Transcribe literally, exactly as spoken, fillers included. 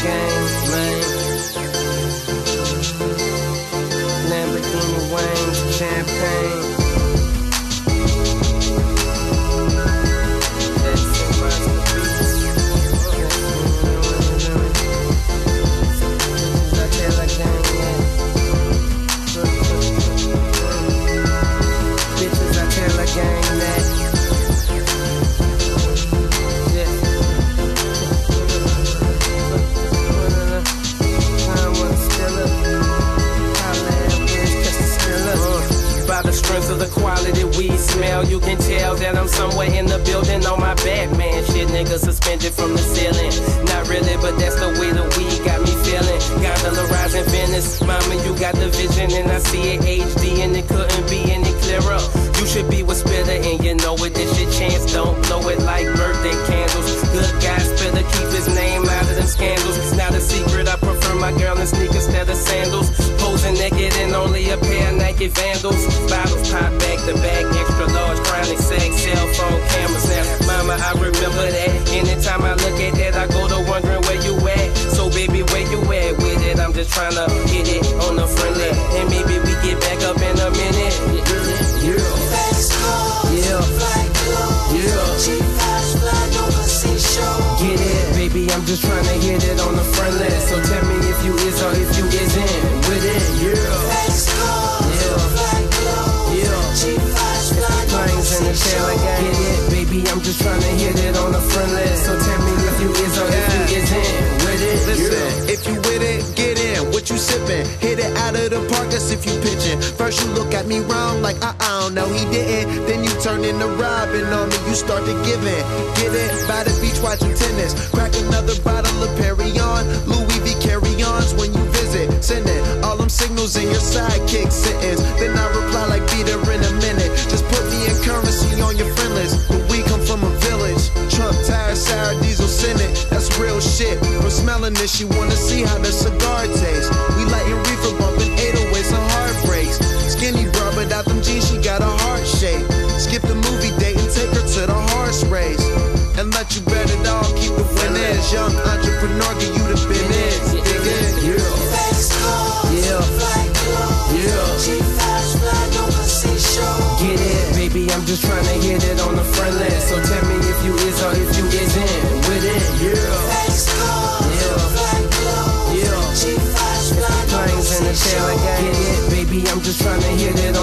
gang, man. Lamborghini wings, champagne. Of the quality we smell, you can tell that I'm somewhere in the building on my Batman shit, nigga, suspended from the ceiling. Not really, but that's the way the weed got me feeling. Gondola rising Venice, mama, you got the vision, and I see it H D, and it couldn't be any clearer. You should be with Spitter, and you know it. This shit chance, don't blow it like birthday candles. Good guy Spitter, keep his name out of them scandals. It's not a secret, I prefer my girl in sneakers instead of sandals. Posing naked and only a pair of Nike Vandals. Bottles pop back to back, extra large, chronic sex, cell phone cameras. Now, mama, I remember that. Anytime I look at that, I go to wondering where you at. So baby, where you at with it? I'm just trying to hit it on the friendly, and maybe we get back up in a minute. Yeah. Fast car, Yeah. flight clothes, Yeah. G five flying overseas shows. Get it, baby, I'm just trying to hit it on the friendly. So tell me if you is or if you isn't with it. Yeah. Fast car, Yeah. flight clothes, Yeah. G five flying Planes in the overseas tail, I shows. got it, baby, I'm just trying to hit it on the friendly. So tell me if you is or if you isn't with it. Listen, if you with it, get in. What you sippin'? Hit it out of the park, that's if you pitchin'. First you look at me wrong, like uh uh, no he didn't. Then you turn into robbing on me, you start to give in. Get it? By the beach watching tennis. Crack another bottle of Perry on. Louis V carry-ons when you visit. Sending all them signals in your sidekick sentence. Then I reply like beat her in a minute. Just put me in currency on your friend list. But we come from a village. Trump tire, sour diesel Senate. That's real shit. From smelling this, she wanna see how the cigar tastes. We lightin' reefer, bumping eight oh eights and heartbreaks. Skinny bra, but out them jeans, she got a heart shape. Skip the movie date and take her to the horse race. And let you bet it all, keep the winners. Young entrepreneur, give you the business. Dig it? Yeah. Fast car, Yeah. flight clothes, Yeah. G five flying overseas shows. Get it, baby, I'm just trying to hit it on the friendly. So tell me if you is or if you isn't with it. Yeah. Fast car, Yeah. flight clothes, Yeah. G five flying Planes in the overseas tail, I got shows. it, baby, I'm just trying to hit it